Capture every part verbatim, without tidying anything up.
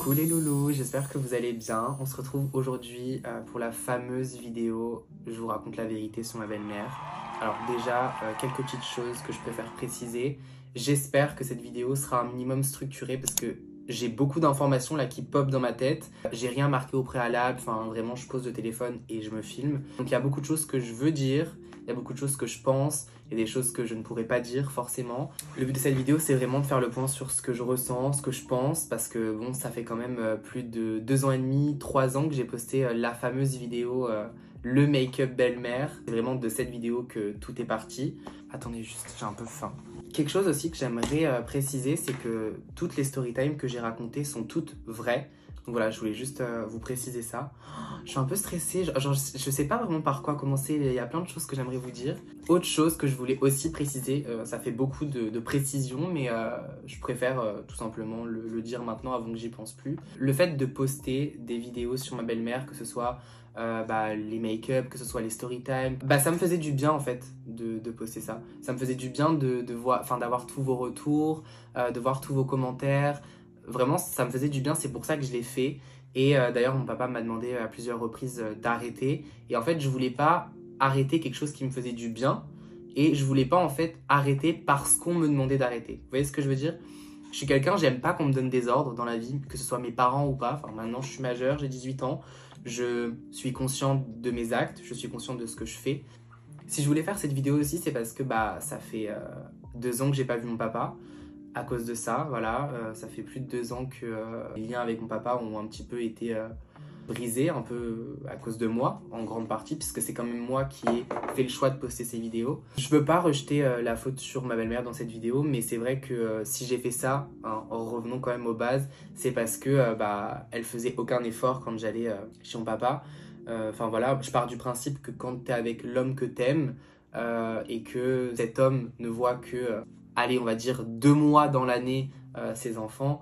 Coucou les loulous, j'espère que vous allez bien. On se retrouve aujourd'hui euh, pour la fameuse vidéo « Je vous raconte la vérité sur ma belle-mère ». Alors déjà, euh, quelques petites choses que je préfère préciser. J'espère que cette vidéo sera un minimum structurée parce que j'ai beaucoup d'informations là qui pop dans ma tête. J'ai rien marqué au préalable, enfin vraiment je pose le téléphone et je me filme. Donc il y a beaucoup de choses que je veux dire, il y a beaucoup de choses que je pense, il y a des choses que je ne pourrais pas dire forcément. Le but de cette vidéo c'est vraiment de faire le point sur ce que je ressens, ce que je pense, parce que bon ça fait quand même euh, plus de deux ans et demi, trois ans que j'ai posté euh, la fameuse vidéo euh, le make-up belle-mère. C'est vraiment de cette vidéo que tout est parti. Attendez juste, j'ai un peu faim. Quelque chose aussi que j'aimerais euh, préciser, c'est que toutes les storytime que j'ai racontées sont toutes vraies. Donc voilà, je voulais juste euh, vous préciser ça. Oh, je suis un peu stressée, genre, genre je sais pas vraiment par quoi commencer, il y a plein de choses que j'aimerais vous dire. Autre chose que je voulais aussi préciser, euh, ça fait beaucoup de, de précision, mais euh, je préfère euh, tout simplement le, le dire maintenant avant que j'y pense plus. Le fait de poster des vidéos sur ma belle-mère, que ce soit Euh, bah, les make-up, que ce soit les storytime, bah, ça me faisait du bien en fait de, de poster ça. Ça me faisait du bien de, de voir, enfin, d'avoir tous vos retours, euh, de voir tous vos commentaires. Vraiment, ça me faisait du bien, c'est pour ça que je l'ai fait. Et euh, d'ailleurs, mon papa m'a demandé à plusieurs reprises euh, d'arrêter. Et en fait, je voulais pas arrêter quelque chose qui me faisait du bien. Et je voulais pas en fait arrêter parce qu'on me demandait d'arrêter. Vous voyez ce que je veux dire ? Je suis quelqu'un, j'aime pas qu'on me donne des ordres dans la vie, que ce soit mes parents ou pas. Enfin, maintenant, je suis majeur, j'ai dix-huit ans. Je suis consciente de mes actes, je suis consciente de ce que je fais. Si je voulais faire cette vidéo aussi, c'est parce que bah, ça fait euh, deux ans que j'ai pas vu mon papa. À cause de ça, voilà, euh, ça fait plus de deux ans que euh, les liens avec mon papa ont un petit peu été euh, brisés, un peu à cause de moi, en grande partie, puisque c'est quand même moi qui ai fait le choix de poster ces vidéos. Je veux pas rejeter euh, la faute sur ma belle-mère dans cette vidéo, mais c'est vrai que euh, si j'ai fait ça, hein, en revenant quand même aux bases, c'est parce que euh, bah, elle faisait aucun effort quand j'allais euh, chez mon papa. Enfin euh, voilà, je pars du principe que quand t'es avec l'homme que t'aimes euh, et que cet homme ne voit que... Euh, allez, on va dire deux mois dans l'année, euh, ses enfants,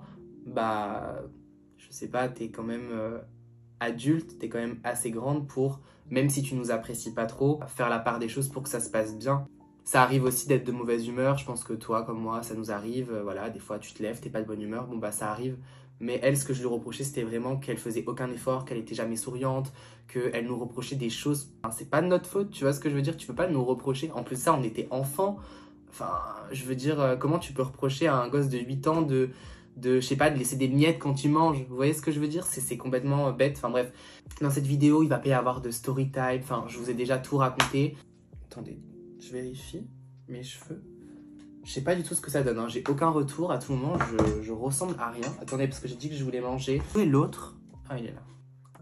bah, je sais pas, t'es quand même euh, adulte, t'es quand même assez grande pour, même si tu nous apprécies pas trop, faire la part des choses pour que ça se passe bien. Ça arrive aussi d'être de mauvaise humeur, je pense que toi, comme moi, ça nous arrive, euh, voilà, des fois tu te lèves, t'es pas de bonne humeur, bon bah ça arrive. Mais elle, ce que je lui reprochais, c'était vraiment qu'elle faisait aucun effort, qu'elle était jamais souriante, qu'elle nous reprochait des choses. Enfin, c'est pas de notre faute, tu vois ce que je veux dire, tu peux pas nous reprocher. En plus ça, on était enfants. Enfin, je veux dire, euh, comment tu peux reprocher à un gosse de huit ans de, de, je sais pas, de laisser des miettes quand tu manges? Vous voyez ce que je veux dire? C'est complètement euh, bête. Enfin bref, dans cette vidéo, il va pas y avoir de story time. Enfin, je vous ai déjà tout raconté. Attendez, je vérifie mes cheveux. Je sais pas du tout ce que ça donne, hein. J'ai aucun retour à tout moment. Je, je ressemble à rien. Attendez, parce que j'ai dit que je voulais manger. Où est l'autre? Ah, il est là.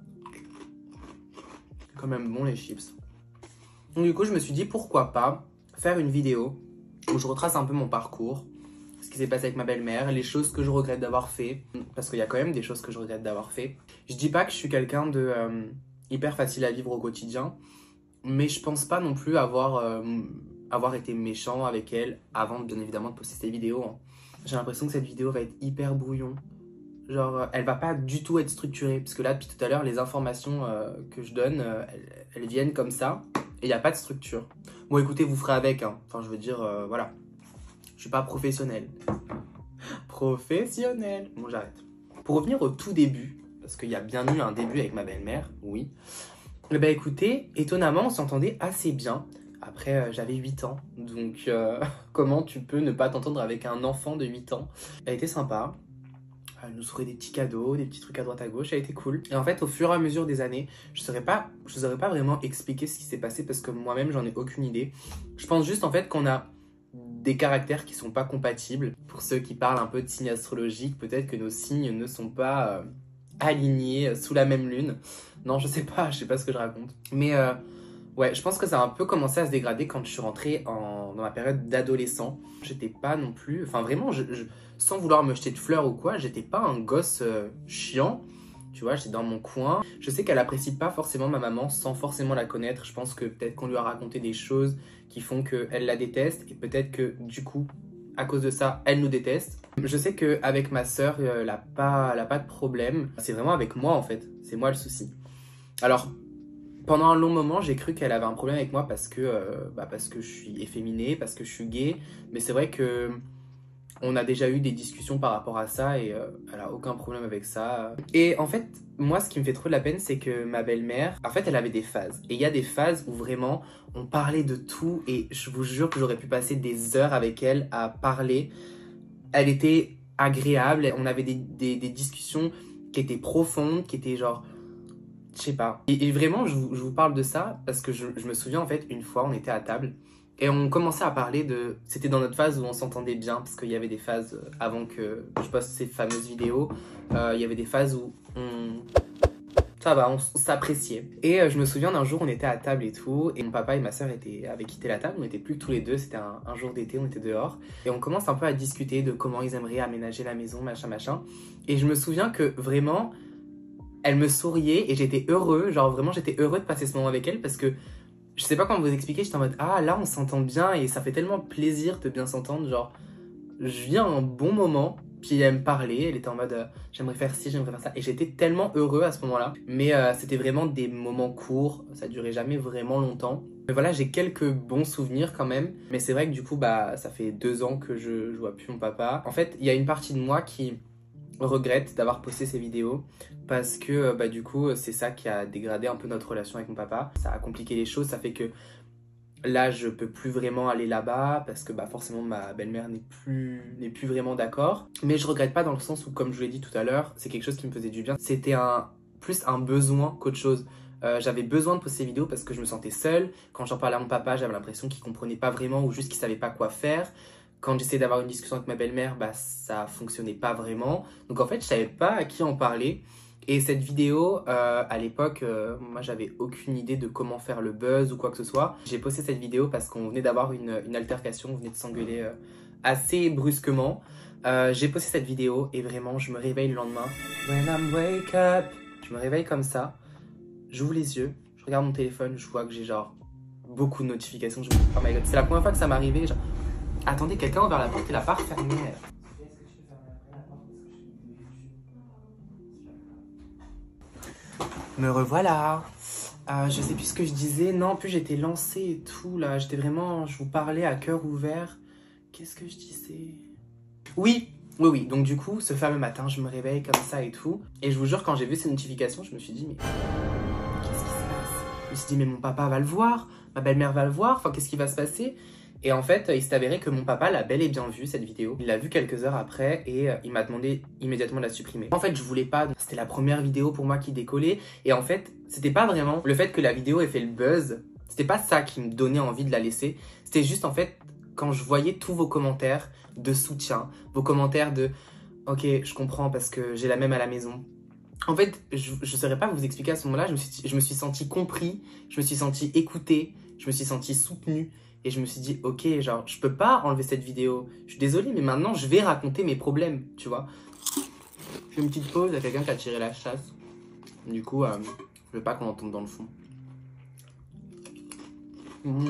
Quand même bon les chips. Donc du coup, je me suis dit, pourquoi pas faire une vidéo où je retrace un peu mon parcours, ce qui s'est passé avec ma belle-mère, les choses que je regrette d'avoir fait, parce qu'il y a quand même des choses que je regrette d'avoir fait. Je dis pas que je suis quelqu'un de euh, hyper facile à vivre au quotidien, mais je pense pas non plus avoir, euh, avoir été méchant avec elle avant bien évidemment de poster cette vidéo. Hein. J'ai l'impression que cette vidéo va être hyper brouillon. Genre, elle va pas du tout être structurée, parce que là, depuis tout à l'heure, les informations euh, que je donne, euh, elles, elles viennent comme ça, et il n'y a pas de structure. Bon, écoutez, vous ferez avec, hein. Enfin, je veux dire, euh, voilà. Je suis pas professionnel. Professionnel. Bon, j'arrête. Pour revenir au tout début, parce qu'il y a bien eu un début avec ma belle-mère, oui. Eh ben, écoutez, étonnamment, on s'entendait assez bien. Après, euh, j'avais huit ans, donc euh, comment tu peux ne pas t'entendre avec un enfant de huit ans? Elle était sympa. Elle nous offrait des petits cadeaux, des petits trucs à droite à gauche, ça a été cool. Et en fait, au fur et à mesure des années, je ne saurais pas, je saurais pas vraiment expliquer ce qui s'est passé parce que moi-même, j'en ai aucune idée. Je pense juste en fait qu'on a des caractères qui sont pas compatibles. Pour ceux qui parlent un peu de signes astrologiques, peut-être que nos signes ne sont pas euh, alignés sous la même lune. Non, je sais pas, je sais pas ce que je raconte. Mais euh, ouais, je pense que ça a un peu commencé à se dégrader quand je suis rentrée en, dans ma période d'adolescent. J'étais pas non plus, enfin vraiment, je, je, sans vouloir me jeter de fleurs ou quoi, j'étais pas un gosse euh, chiant. Tu vois, j'étais dans mon coin. Je sais qu'elle apprécie pas forcément ma maman sans forcément la connaître. Je pense que peut-être qu'on lui a raconté des choses qui font qu'elle la déteste et peut-être que du coup, à cause de ça, elle nous déteste. Je sais qu'avec ma sœur, elle n'a pas, elle a pas de problème. C'est vraiment avec moi en fait. C'est moi le souci. Alors, pendant un long moment, j'ai cru qu'elle avait un problème avec moi parce que, euh, bah parce que je suis efféminé, parce que je suis gay. Mais c'est vrai que On a déjà eu des discussions par rapport à ça et euh, elle a aucun problème avec ça. Et en fait, moi, ce qui me fait trop de la peine, c'est que ma belle-mère, en fait, elle avait des phases. Et il y a des phases où vraiment, on parlait de tout et je vous jure que j'aurais pu passer des heures avec elle à parler. Elle était agréable, on avait des, des, des discussions qui étaient profondes, qui étaient genre... Je sais pas. Et, et vraiment, je vous, je vous parle de ça parce que je, je me souviens, en fait, une fois, on était à table et on commençait à parler de... C'était dans notre phase où on s'entendait bien parce qu'il y avait des phases, avant que je poste ces fameuses vidéos, euh, il y avait des phases où on... Ça va, on, on s'appréciait. Et euh, je me souviens d'un jour, on était à table et tout, et mon papa et ma soeur étaient, avaient quitté la table, on n'était plus que tous les deux, c'était un, un jour d'été, on était dehors, et on commence un peu à discuter de comment ils aimeraient aménager la maison, machin, machin. Et je me souviens que vraiment, elle me souriait et j'étais heureux, genre vraiment j'étais heureux de passer ce moment avec elle parce que je sais pas comment vous expliquer, j'étais en mode ah là on s'entend bien et ça fait tellement plaisir de bien s'entendre, genre je vis un bon moment. Puis elle me parlait, elle était en mode euh, j'aimerais faire ci, j'aimerais faire ça. Et j'étais tellement heureux à ce moment-là. Mais euh, c'était vraiment des moments courts, ça durait jamais vraiment longtemps. Mais voilà, j'ai quelques bons souvenirs quand même. Mais c'est vrai que du coup, bah, ça fait deux ans que je, je vois plus mon papa. En fait, il y a une partie de moi qui regrette d'avoir posté ces vidéos. Parce que bah, du coup, c'est ça qui a dégradé un peu notre relation avec mon papa. Ça a compliqué les choses, ça fait que... Là, je peux plus vraiment aller là-bas parce que bah, forcément ma belle-mère n'est plus, n'est plus vraiment d'accord. Mais je regrette pas dans le sens où, comme je vous l'ai dit tout à l'heure, c'est quelque chose qui me faisait du bien. C'était un, plus un besoin qu'autre chose. Euh, j'avais besoin de poster ces vidéos parce que je me sentais seule. Quand j'en parlais à mon papa, j'avais l'impression qu'il comprenait pas vraiment ou juste qu'il savait pas quoi faire. Quand j'essayais d'avoir une discussion avec ma belle-mère, bah, ça fonctionnait pas vraiment. Donc en fait, je savais pas à qui en parler. Et cette vidéo, euh, à l'époque, euh, moi j'avais aucune idée de comment faire le buzz ou quoi que ce soit. J'ai posté cette vidéo parce qu'on venait d'avoir une, une altercation, on venait de s'engueuler euh, assez brusquement. Euh, j'ai posté cette vidéo et vraiment je me réveille le lendemain. When I'm wake up, je me réveille comme ça, j'ouvre les yeux, je regarde mon téléphone, je vois que j'ai genre beaucoup de notifications. Je me dis oh my god, c'est la première fois que ça m'arrivait. Genre... Attendez, quelqu'un a ouvert la porte et l'a pas refermée. Me revoilà. Euh, je sais plus ce que je disais. Non, en plus j'étais lancée et tout là. J'étais vraiment, je vous parlais à cœur ouvert. Qu'est-ce que je disais? Oui, oui, oui. Donc du coup, ce fameux matin, je me réveille comme ça et tout. Et je vous jure, quand j'ai vu ces notifications, je me suis dit, mais qu'est-ce qui se passe? Je me suis dit, mais mon papa va le voir, ma belle-mère va le voir. Enfin, qu'est-ce qui va se passer? Et en fait, il s'est avéré que mon papa l'a bel et bien vu, cette vidéo. Il l'a vu quelques heures après et euh, il m'a demandé immédiatement de la supprimer. En fait, je voulais pas. C'était la première vidéo pour moi qui décollait. Et en fait, c'était pas vraiment le fait que la vidéo ait fait le buzz. C'était pas ça qui me donnait envie de la laisser. C'était juste, en fait, quand je voyais tous vos commentaires de soutien, vos commentaires de « Ok, je comprends parce que j'ai la même à la maison ». En fait, je ne saurais pas vous expliquer à ce moment-là. Je me suis, je me suis senti compris, je me suis senti écouté, je me suis senti soutenu. Et je me suis dit, ok, genre, je peux pas enlever cette vidéo. Je suis désolée, mais maintenant, je vais raconter mes problèmes, tu vois. Je fais une petite pause, il y a quelqu'un qui a tiré la chasse. Du coup, euh, je veux pas qu'on entende dans le fond. Mmh.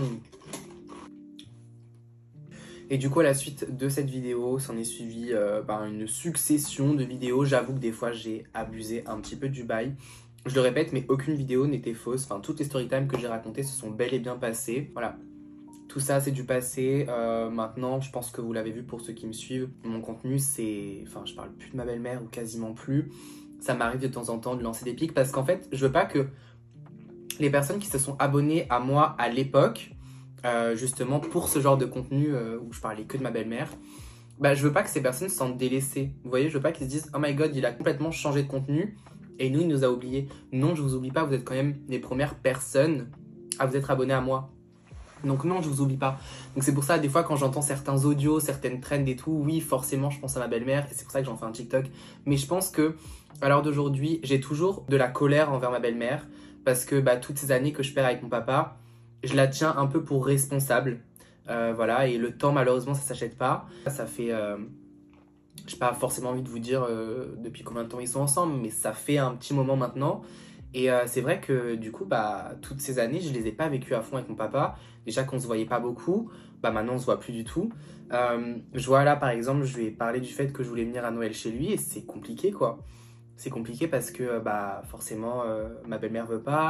Et du coup, à la suite de cette vidéo, s'en est suivi euh, bah, une succession de vidéos. J'avoue que des fois, j'ai abusé un petit peu du bail. Je le répète, mais aucune vidéo n'était fausse. Enfin, toutes les storytimes que j'ai racontées se sont bel et bien passées. Voilà. Tout ça, c'est du passé. Euh, maintenant, je pense que vous l'avez vu pour ceux qui me suivent. Mon contenu, c'est... Enfin, je parle plus de ma belle-mère ou quasiment plus. Ça m'arrive de temps en temps de lancer des pics parce qu'en fait, je veux pas que les personnes qui se sont abonnées à moi à l'époque, euh, justement pour ce genre de contenu euh, où je parlais que de ma belle-mère, bah, je veux pas que ces personnes se sentent délaissées. Vous voyez, je veux pas qu'ils se disent « Oh my god, il a complètement changé de contenu et nous, il nous a oubliés. » Non, je vous oublie pas, vous êtes quand même les premières personnes à vous être abonnées à moi. Donc non, je vous oublie pas. Donc c'est pour ça, des fois, quand j'entends certains audios, certaines trends et tout, oui, forcément, je pense à ma belle-mère et c'est pour ça que j'en fais un TikTok. Mais je pense que, à l'heure d'aujourd'hui, j'ai toujours de la colère envers ma belle-mère parce que bah, toutes ces années que je perds avec mon papa, je la tiens un peu pour responsable. Euh, voilà, et le temps, malheureusement, ça s'achète pas. Ça fait... Euh, j'ai pas forcément envie de vous dire euh, depuis combien de temps ils sont ensemble, mais ça fait un petit moment maintenant. Et euh, c'est vrai que du coup, bah, toutes ces années, je les ai pas vécues à fond avec mon papa. Déjà qu'on se voyait pas beaucoup, bah maintenant on se voit plus du tout. Euh, je vois là par exemple, je lui ai parlé du fait que je voulais venir à Noël chez lui et c'est compliqué quoi. C'est compliqué parce que bah forcément euh, ma belle-mère veut pas,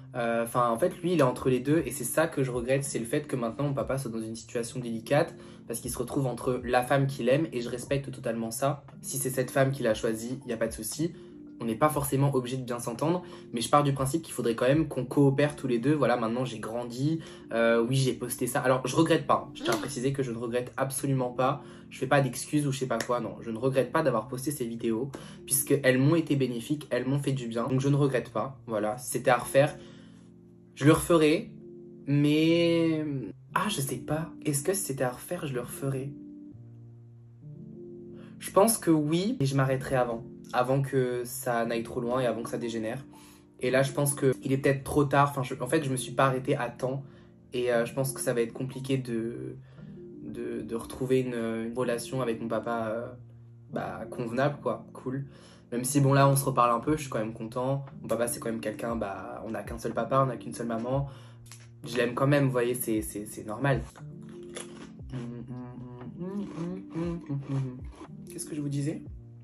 Enfin, euh, en fait, lui, il est entre les deux et c'est ça que je regrette, c'est le fait que maintenant mon papa soit dans une situation délicate parce qu'il se retrouve entre la femme qu'il aime et je respecte totalement ça. Si c'est cette femme qu'il a choisie, il n'y a pas de souci. On n'est pas forcément obligé de bien s'entendre, mais je pars du principe qu'il faudrait quand même qu'on coopère tous les deux. Voilà, maintenant j'ai grandi, euh, oui j'ai posté ça. Alors je regrette pas, je tiens à préciser que je ne regrette absolument pas. Je fais pas d'excuses ou je sais pas quoi, non. Je ne regrette pas d'avoir posté ces vidéos, puisqu'elles m'ont été bénéfiques, elles m'ont fait du bien. Donc je ne regrette pas, voilà. Si c'était à refaire, je le referais, mais... Ah, je sais pas. Est-ce que si c'était à refaire, je le referais? Je pense que oui, mais je m'arrêterai avant. Avant que ça n'aille trop loin et avant que ça dégénère. Et là, je pense qu'il est peut-être trop tard. Enfin, je, en fait, je me suis pas arrêtée à temps. Et euh, je pense que ça va être compliqué de, de, de retrouver une, une relation avec mon papa euh, bah, convenable, quoi. Cool. Même si, bon, là, on se reparle un peu, je suis quand même content. Mon papa, c'est quand même quelqu'un, bah, on n'a qu'un seul papa, on n'a qu'une seule maman. Je l'aime quand même, vous voyez, c'est normal. Qu'est-ce que je vous disais?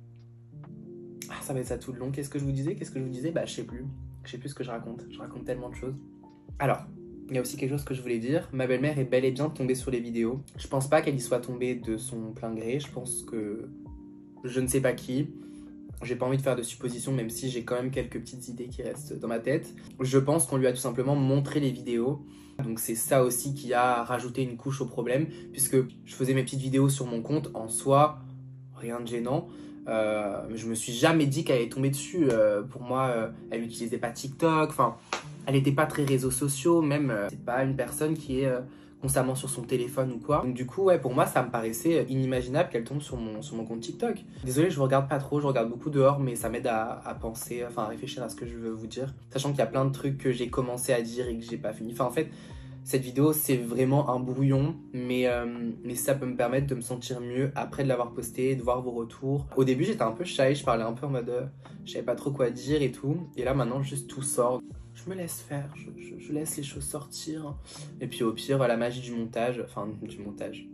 Ah, ça va être ça tout le long. Qu'est-ce que je vous disais? Qu'est-ce que je vous disais? Bah, je sais plus. Je sais plus ce que je raconte. Je raconte tellement de choses. Alors, il y a aussi quelque chose que je voulais dire. Ma belle-mère est bel et bien tombée sur les vidéos. Je pense pas qu'elle y soit tombée de son plein gré. Je pense que je ne sais pas qui. J'ai pas envie de faire de suppositions, même si j'ai quand même quelques petites idées qui restent dans ma tête. Je pense qu'on lui a tout simplement montré les vidéos. Donc c'est ça aussi qui a rajouté une couche au problème, puisque je faisais mes petites vidéos sur mon compte en soi, rien de gênant. Euh, je me suis jamais dit qu'elle allait tomber dessus. Euh, pour moi, euh, elle n'utilisait pas TikTok, enfin, elle n'était pas très réseaux sociaux, même. Euh, c'est pas une personne qui est euh, constamment sur son téléphone ou quoi. Donc du coup, ouais, pour moi, ça me paraissait inimaginable qu'elle tombe sur mon, sur mon compte TikTok. Désolé, je regarde pas trop, je regarde beaucoup dehors, mais ça m'aide à, à penser, enfin à réfléchir à ce que je veux vous dire. Sachant qu'il y a plein de trucs que j'ai commencé à dire et que j'ai pas fini. Enfin, en fait, cette vidéo, c'est vraiment un brouillon, mais, euh, mais ça peut me permettre de me sentir mieux après de l'avoir posté, de voir vos retours. Au début, j'étais un peu shy, je parlais un peu en mode euh, je savais pas trop quoi dire et tout. Et là, maintenant, juste tout sort. Je me laisse faire, je, je, je laisse les choses sortir. Et puis au pire, la magie du montage, enfin du montage.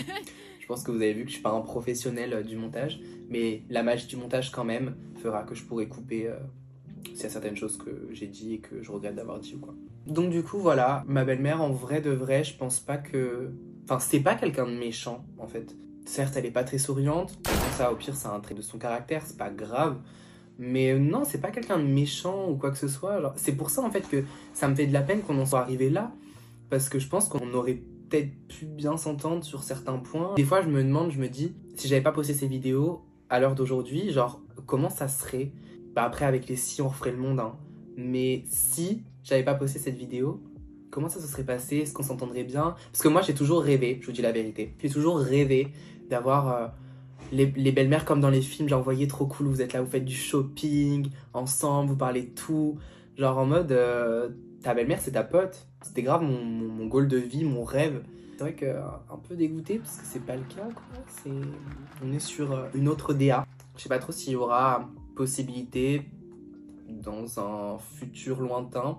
Je pense que vous avez vu que je suis pas un professionnel du montage, mais la magie du montage quand même fera que je pourrai couper euh, s'il y a certaines choses que j'ai dit et que je regrette d'avoir dit ou quoi. Donc du coup voilà, ma belle-mère en vrai de vrai, je pense pas que... Enfin c'est pas quelqu'un de méchant en fait. Certes elle est pas très souriante, ça au pire c'est un trait de son caractère, c'est pas grave. Mais non, c'est pas quelqu'un de méchant ou quoi que ce soit. C'est pour ça en fait que ça me fait de la peine qu'on en soit arrivé là. Parce que je pense qu'on aurait peut-être pu bien s'entendre sur certains points. Des fois je me demande, je me dis, si j'avais pas posté ces vidéos à l'heure d'aujourd'hui, genre comment ça serait? Bah après avec les si on referait le monde hein. Mais si j'avais pas posté cette vidéo, comment ça se serait passé? Est-ce qu'on s'entendrait bien? Parce que moi j'ai toujours rêvé, je vous dis la vérité, j'ai toujours rêvé d'avoir euh, les, les belles-mères comme dans les films, genre vous voyez trop cool, vous êtes là, vous faites du shopping ensemble, vous parlez de tout, genre en mode euh, ta belle-mère c'est ta pote. C'était grave mon, mon, mon goal de vie, mon rêve. C'est vrai que euh, un peu dégoûté parce que c'est pas le cas quoi. On est sur euh, une autre D A. Je sais pas trop s'il y aura possibilité dans un futur lointain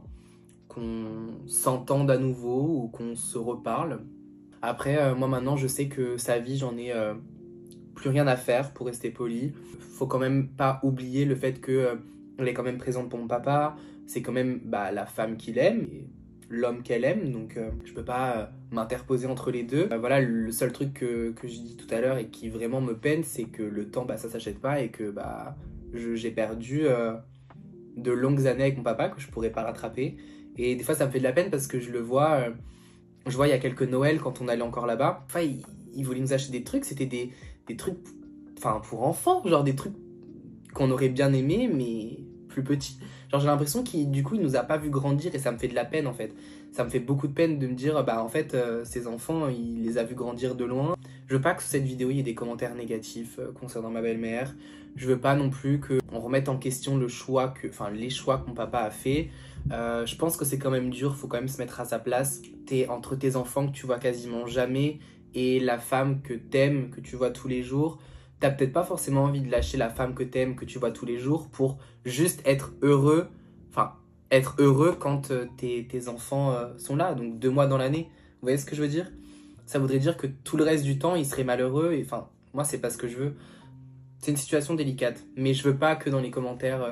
qu'on s'entende à nouveau ou qu'on se reparle. Après, euh, moi maintenant, je sais que sa vie, j'en ai euh, plus rien à faire pour rester poli. Faut quand même pas oublier le fait qu'elle euh, est quand même présente pour mon papa. C'est quand même bah, la femme qu'il aime et l'homme qu'elle aime. Donc, euh, je peux pas euh, m'interposer entre les deux. Euh, voilà, le seul truc que, que j'ai dit tout à l'heure et qui vraiment me peine, c'est que le temps, bah, ça s'achète pas et que bah, j'ai perdu euh, de longues années avec mon papa que je pourrais pas rattraper. Et des fois, ça me fait de la peine parce que je le vois... Euh, je vois il y a quelques Noëls quand on allait encore là-bas. Enfin, il, il voulait nous acheter des trucs. C'était des, des trucs enfin, pour enfants. Genre des trucs qu'on aurait bien aimé, mais plus petits. Genre j'ai l'impression qu'il du coup, il nous a pas vu grandir et ça me fait de la peine en fait. Ça me fait beaucoup de peine de me dire, bah en fait, euh, ces enfants, il les a vus grandir de loin. Je veux pas que sous cette vidéo, il y ait des commentaires négatifs euh, concernant ma belle-mère. Je veux pas non plus qu'on remette en question le choix que, enfin, les choix que mon papa a fait. Euh, je pense que c'est quand même dur, faut quand même se mettre à sa place. T'es entre tes enfants que tu vois quasiment jamais et la femme que t'aimes, que tu vois tous les jours. T'as peut-être pas forcément envie de lâcher la femme que t'aimes, que tu vois tous les jours pour juste être heureux, enfin, être heureux quand euh, tes, tes enfants euh, sont là, donc deux mois dans l'année. Vous voyez ce que je veux dire? Ça voudrait dire que tout le reste du temps, ils seraient malheureux et enfin, moi, c'est pas ce que je veux. C'est une situation délicate, mais je veux pas que dans les commentaires, euh,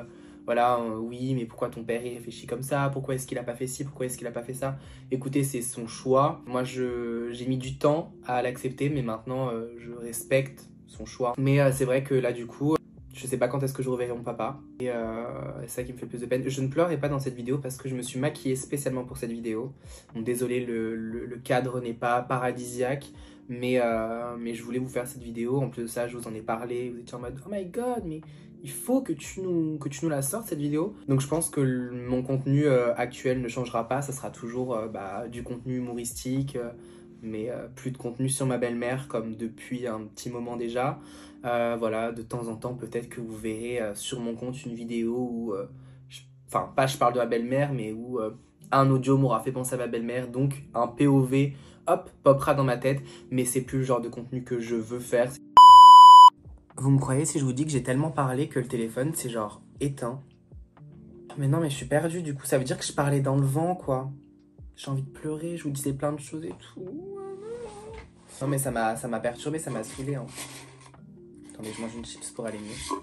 voilà, euh, oui, mais pourquoi ton père il réfléchit comme ça? Pourquoi est-ce qu'il a pas fait ci? Pourquoi est-ce qu'il a pas fait ça? Écoutez, c'est son choix. Moi, je j'ai mis du temps à l'accepter, mais maintenant, euh, je respecte son choix. Mais euh, c'est vrai que là, du coup, je sais pas quand est-ce que je reverrai mon papa. Et euh, c'est ça qui me fait le plus de peine. Je ne pleurais pas dans cette vidéo parce que je me suis maquillée spécialement pour cette vidéo. Donc désolé, le, le, le cadre n'est pas paradisiaque. Mais, euh, mais je voulais vous faire cette vidéo. En plus de ça, je vous en ai parlé. Vous étiez en mode, oh my god, mais il faut que tu nous, que tu nous la sortes cette vidéo. Donc je pense que le, mon contenu euh, actuel ne changera pas. Ça sera toujours euh, bah, du contenu humoristique. Euh, mais euh, plus de contenu sur ma belle-mère comme depuis un petit moment déjà. Euh, voilà, de temps en temps, peut-être que vous verrez euh, sur mon compte une vidéo où, euh, je, enfin, pas je parle de ma belle-mère, mais où euh, un audio m'aura fait penser à ma belle-mère, donc un P O V, hop, popera dans ma tête, mais c'est plus le genre de contenu que je veux faire. Vous me croyez si je vous dis que j'ai tellement parlé que le téléphone, c'est genre éteint? Mais non, mais je suis perdue, du coup, ça veut dire que je parlais dans le vent, quoi. J'ai envie de pleurer, je vous disais plein de choses et tout. Non, mais ça m'a ça m'a perturbé, ça m'a saoulé, hein. Attendez, je mange une chips pour aller mieux.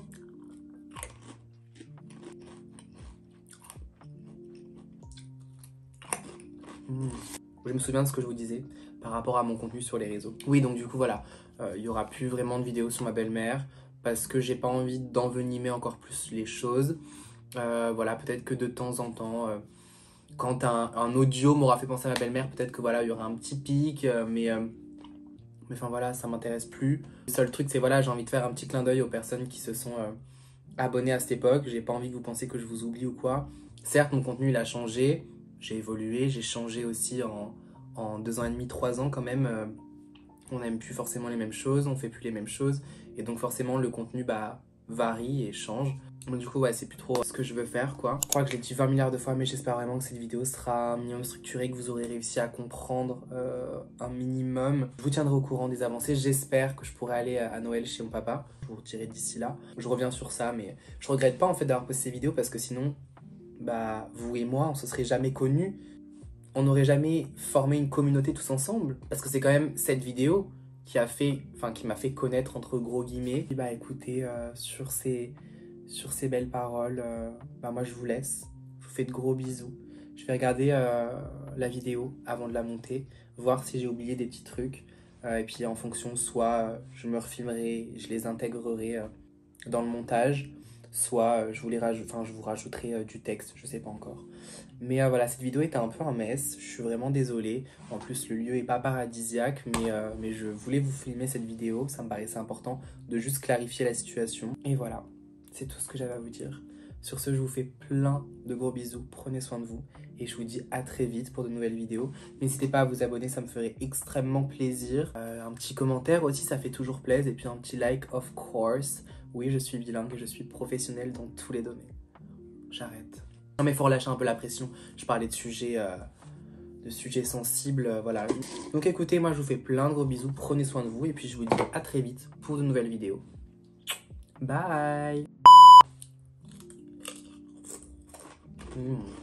Mmh. Je me souviens de ce que je vous disais par rapport à mon contenu sur les réseaux. Oui, donc du coup, voilà, euh, il n'y aura plus vraiment de vidéos sur ma belle-mère parce que j'ai pas envie d'envenimer encore plus les choses. Euh, voilà, peut-être que de temps en temps, euh, quand un, un audio m'aura fait penser à ma belle-mère, peut-être que voilà, il y aura un petit pic, euh, mais... Euh, Mais enfin voilà, ça m'intéresse plus. Le seul truc, c'est voilà, j'ai envie de faire un petit clin d'œil aux personnes qui se sont euh, abonnées à cette époque. J'ai pas envie que vous pensiez que je vous oublie ou quoi. Certes, mon contenu, il a changé. J'ai évolué. J'ai changé aussi en, en deux ans et demi, trois ans quand même. Euh, on n'aime plus forcément les mêmes choses. On fait plus les mêmes choses. Et donc forcément, le contenu bah, varie et change. Donc du coup, ouais, c'est plus trop ce que je veux faire, quoi. Je crois que je l'ai dit vingt milliards de fois, mais j'espère vraiment que cette vidéo sera un minimum structurée, que vous aurez réussi à comprendre euh, un minimum. Je vous tiendrai au courant des avancées. J'espère que je pourrai aller à Noël chez mon papa. Je vous redirai d'ici là. Je reviens sur ça, mais je regrette pas en fait d'avoir posté ces vidéos parce que sinon, bah, vous et moi, on se serait jamais connus. On n'aurait jamais formé une communauté tous ensemble. Parce que c'est quand même cette vidéo qui a fait, enfin, qui m'a fait connaître entre gros guillemets. Et bah écoutez, euh, sur ces... Sur ces belles paroles, euh, bah moi je vous laisse. Je vous fais de gros bisous. Je vais regarder euh, la vidéo avant de la monter, voir si j'ai oublié des petits trucs. Euh, et puis en fonction, soit euh, je me refilmerai, je les intégrerai euh, dans le montage, soit euh, je, vous les raj... enfin, je vous rajouterai euh, du texte, je sais pas encore. Mais euh, voilà, cette vidéo était un peu un mess, je suis vraiment désolée. En plus, le lieu est pas paradisiaque, mais, euh, mais je voulais vous filmer cette vidéo. Ça me paraissait important de juste clarifier la situation. Et voilà. C'est tout ce que j'avais à vous dire. Sur ce, je vous fais plein de gros bisous. Prenez soin de vous. Et je vous dis à très vite pour de nouvelles vidéos. N'hésitez pas à vous abonner, ça me ferait extrêmement plaisir. Euh, un petit commentaire aussi, ça fait toujours plaisir. Et puis un petit like, of course. Oui, je suis bilingue et je suis professionnelle dans tous les domaines. J'arrête. Non mais faut relâcher un peu la pression. Je parlais de sujets... Euh... de sujets sensibles, euh, voilà. Donc écoutez, moi je vous fais plein de gros bisous. Prenez soin de vous. Et puis je vous dis à très vite pour de nouvelles vidéos. Bye. Mmh.